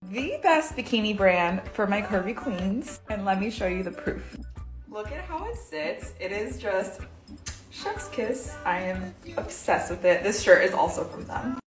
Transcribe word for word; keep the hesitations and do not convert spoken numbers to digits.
the best bikini brand for my curvy queens. And let me show you the proof. Look at how it sits. It is just chef's kiss. I am obsessed with it. This shirt is also from them.